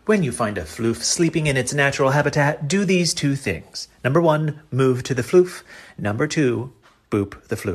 When you find a floof sleeping in its natural habitat, do these two things. Number 1, move to the floof. Number 2, boop the floof.